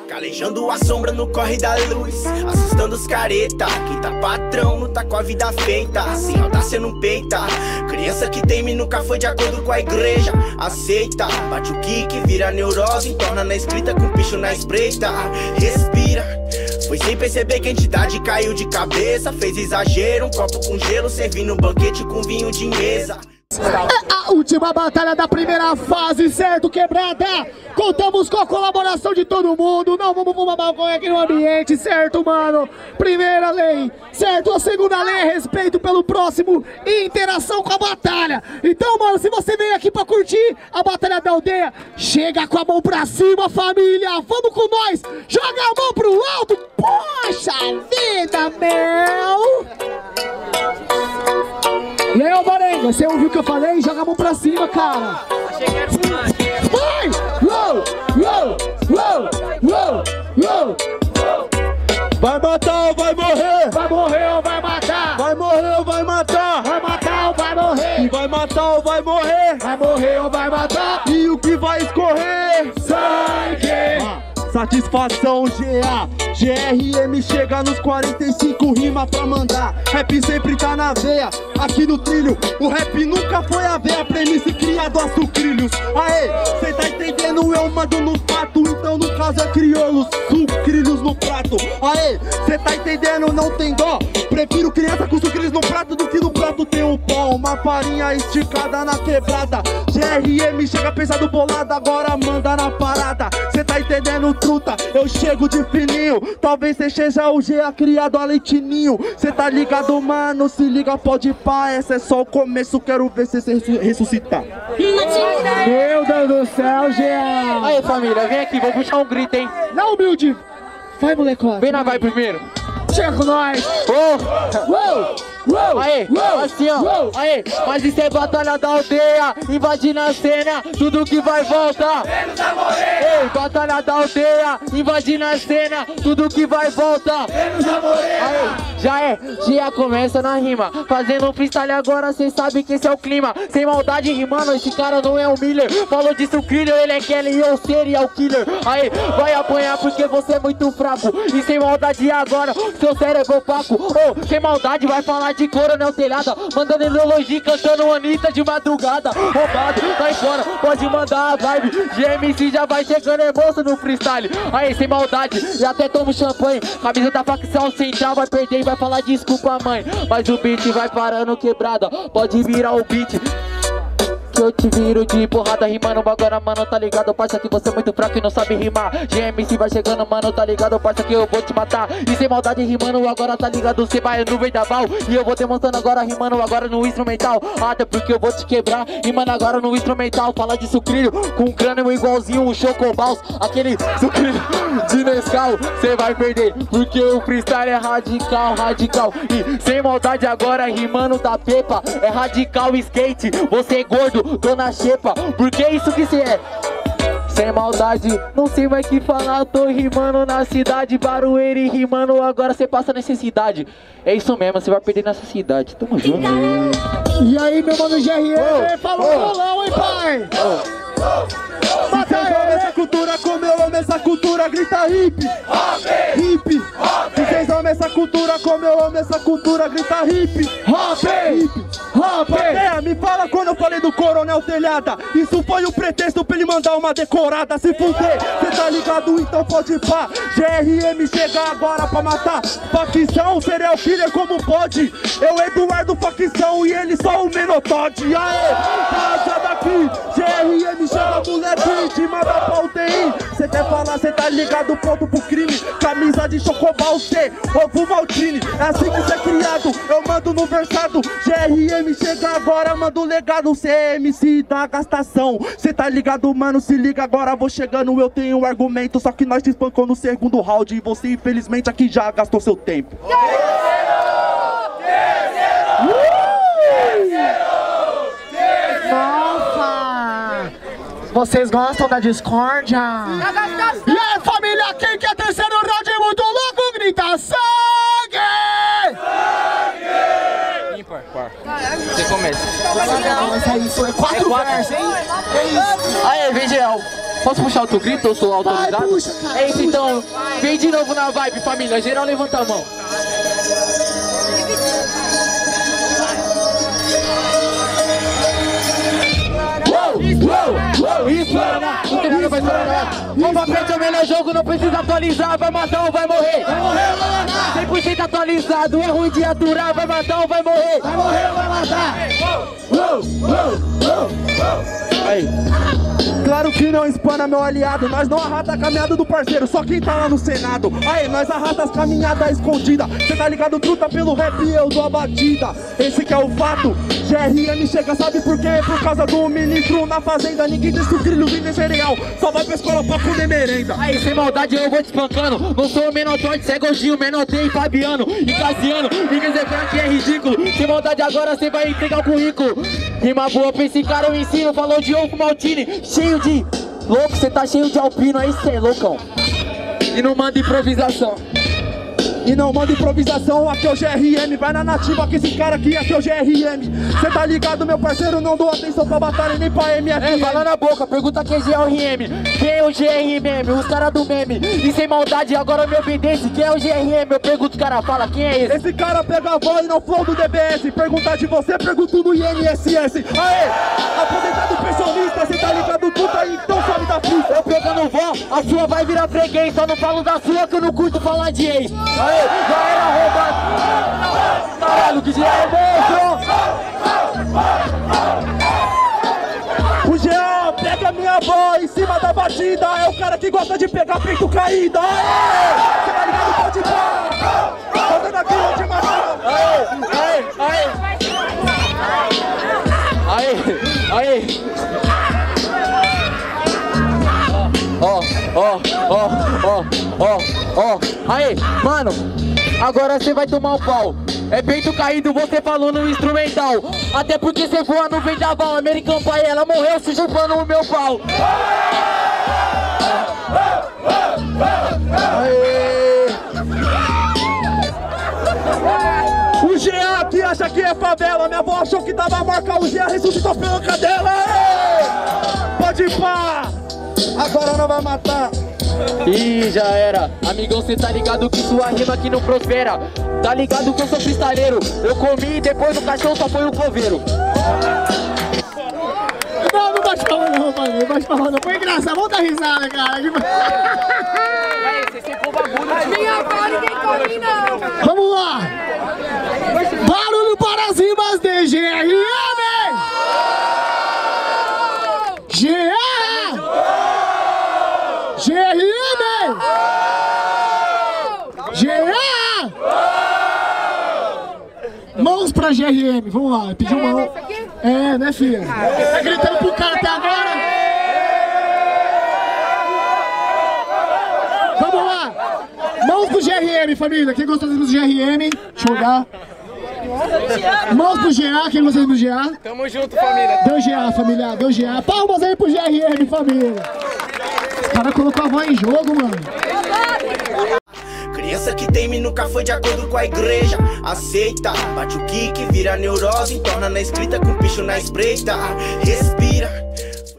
Calejando a sombra no corre da luz, assustando os careta. Quem tá patrão não tá com a vida feita, sem audácia não peita. Criança que teme nunca foi de acordo com a igreja. Aceita, bate o kick, vira neurose, entorna na escrita com picho na espreita. Respira, foi sem perceber que a entidade caiu de cabeça. Fez exagero, um copo com gelo, servindo um banquete com vinho de mesa. A última batalha da primeira fase, certo, quebrada? Contamos com a colaboração de todo mundo. Não vamos fumar maconha aqui no ambiente, certo, mano? Primeira lei, certo? A segunda lei é respeito pelo próximo e interação com a batalha. Então, mano, se você veio aqui pra curtir a batalha da aldeia, chega com a mão pra cima, família. Vamos com nós, joga a mão pro alto. Poxa vida, meu! E aí, ô Varenga, você ouviu o que eu falei? Joga a mão pra cima, cara. Achei que era fumante. Vai! Uou! Uou! Uou! Uou! Uou! Vai matar ou vai morrer? Vai morrer ou vai matar? Vai morrer ou vai matar? Vai matar ou vai morrer? Vai matar ou vai morrer? Vai morrer ou vai matar? E o que vai escorrer? Sangue! Satisfação GA, GRM chega nos 45, rima pra mandar. Rap sempre tá na veia, aqui no trilho. O rap nunca foi a veia, premissa criado a sucrilhos. Aê, cê tá entendendo? Eu mando no fato, então no caso é crioulos, sucrilhos no prato. Aê, cê tá entendendo? Não tem dó. Prefiro criança com sucrilhos no prato do que no prato tem um pó. Uma farinha esticada na quebrada. GRM chega pesado bolado, agora manda na parada. Cê tá entendendo, truta? Eu chego de fininho. Talvez cê seja o GA criado a leitinho. Cê tá ligado, mano? Se liga, pode pá. Essa é só o começo, quero ver cê ressuscitar. Meu Deus do céu, GA! Aí, família, vem aqui, vou puxar um grito, hein? Não, humilde! Vai, molecote! Vem na vai primeiro. Chega com nós! Oh. Uou! Uou! Aê, Uou! assim ó, Uou! aê, mas isso é batalha da aldeia, invadindo a cena, tudo que vai voltar. Ei, batalha da aldeia, invadindo a cena, tudo que vai voltar. Aê, já começa na rima, fazendo um freestyle agora, cê sabe que esse é o clima. Sem maldade rimando, esse cara não é um Miller. Falou de sucrilho, ele é Kelly e eu serial killer. Aê, vai apanhar porque você é muito fraco. E sem maldade agora, seu cérebro opaco. Oh, sem maldade vai falar de Coronel Telhada, mandando ideologia, cantando Anitta de madrugada. Roubado, vai fora, pode mandar a vibe. GMC já vai chegando, é moço no freestyle. Aí, sem maldade, já até tomo champanhe. Camisa da facção central vai perder e vai falar desculpa, mãe. Mas o beat vai parando quebrada, pode virar o beat que eu te viro de porrada rimando agora, mano, tá ligado, parça, que você é muito fraco e não sabe rimar. GMC vai chegando, mano, tá ligado, parça, que eu vou te matar. E sem maldade rimando agora, tá ligado, cê vai no vendaval. E eu vou demonstrando agora, rimando agora no instrumental. Até porque eu vou te quebrar, rimando agora no instrumental. Fala de sucrilho, com um crânio igualzinho um chocobaus. Aquele sucrilho de Nescau, cê vai perder, porque o freestyle é radical, radical. E sem maldade agora, rimando da pepa, é radical skate. Você é gordo, dona Xepa, porque é isso que cê é. Sem maldade, não sei mais que falar, tô rimando na cidade, Barueri e rimando, agora cê passa necessidade. É isso mesmo, você vai perder nessa cidade, tamo junto. E aí, meu mano GRM, falou bolão, hein, pai? Se vocês amam essa cultura como eu amo essa cultura, grita hip, hip. Se vocês amam essa cultura como eu amo essa cultura, grita hip, hip. Plateia, me fala quando eu falei do Coronel Telhada. Isso foi um pretexto pra ele mandar uma decorada. Se fuder, cê tá ligado, então pode pá. GRM chega agora pra matar. Facção, serial killer como pode. Eu Eduardo Facção e ele só o Menotode. Aê, raja daqui. GRM chega moleque, te manda pra UTI. Cê quer falar, cê tá ligado, pronto pro crime. Camisa de chocobal, cê, ovo maltine. É assim que cê é criado, eu mando no versado. GRM chega agora, manda o legado, CMC da gastação. Cê tá ligado, mano, se liga agora, vou chegando, eu tenho um argumento. Só que nós te espancou no segundo round e você infelizmente aqui já gastou seu tempo. Nossa! Vocês gostam da discórdia? E aí, família, quem quer terceiro round muito louco, grita sangue! Ímpar, par. Você começa. Mas é isso, é quatro versos, hein? É isso. Aí, vem geral. Posso puxar outro grito? Eu sou autorizado? Vai, puxa, cara, é isso então, vem de novo na vibe, família. Geral, levanta a mão. O papel é o melhor jogo, não precisa atualizar. Vai matar ou vai morrer? Vai morrer ou vai matar? 100% atualizado, é ruim de aturar. Vai matar ou vai morrer? Vai morrer ou vai matar? Aí. Claro que não espana, meu aliado. Nós não arrasta a caminhada do parceiro, só quem tá lá no Senado. Aí, nós arrasta as caminhadas escondidas. Cê tá ligado, truta pelo rap e eu dou a batida. Esse que é o fato. GRM chega, sabe por quê? Por causa do ministro na fazenda. Ninguém deixa o grilho vender cereal, só vai pra escola pra comer merenda. Aí, sem maldade eu vou te espancando. Não sou o menor torte, cê é gordinho, menor tem Fabiano e Casiano. Ninguém dizer que é ridículo. Sem maldade agora cê vai entregar o currículo. Rima boa pra esse cara eu ensino. Falou de ovo Maltini, cheio de louco, cê tá cheio de alpino, aí cê é loucão. E não manda improvisação. E não manda improvisação, aqui é o GRM. Vai na nativa que esse cara aqui é o GRM. Cê tá ligado, meu parceiro, não dou atenção pra batalha nem pra MF. É, fala na boca, pergunta quem é GRM. Quem é o GRM? Os caras do meme. E sem maldade, agora me obedece. Quem é o GRM? Eu pergunto, o cara fala, quem é esse? Esse cara pega a voz no flow do DBS. Perguntar de você, pergunto no INSS. Aê, aposentado pensionista, cê tá ligado, tu tá aí, então sobe da pista. Eu pegando vó, a sua vai virar freguês. Só não falo da sua que eu não curto falar de ex. Aê, já era roubado. Caralho, que já é monstro. O Jean pega minha voz em cima da batida. É o cara que gosta de pegar peito caído. Aê, cê tá ligado, pode parar. Fazendo aquilo de matar. Aí. Aí, mano, agora você vai tomar um pau. É peito caído, você falou no instrumental. Até porque você voa no vendaval. American Pie, ela morreu se chupando o meu pau. O Jean aqui acha que é favela. Minha avó achou que tava marca. O Jean ressuscitou pela cadela. Pode ir pá. Agora não vai matar. Ih, já era. Amigão, cê tá ligado que sua rima aqui não prospera. Tá ligado que eu sou freestyleiro. Eu comi e depois no caixão só foi o coveiro. Não bate palma não, mano. Não bate palma não. Foi engraçado. Vamos dar risada, cara. Aí, você secou o bagulho. Minha avó ninguém come não. Vamos lá. Barulho para as rimas de GRM. Mãos pra GRM, vamos lá, pediu mão. É, né, filha? Tá gritando pro cara até agora? Vamos lá! Mãos pro GRM, família. Quem gosta do GRM? Deixa eu olhar. Mãos pro GA, quem gosta do GA? Tamo junto, família. Deu GA, família, deu GA. Palmas aí pro GRM, família. Os caras colocaram a voz em jogo, mano. Criança que teme nunca foi de acordo com a igreja. Aceita, bate o kick, vira neurose, torna na escrita com picho na espreita. Respira.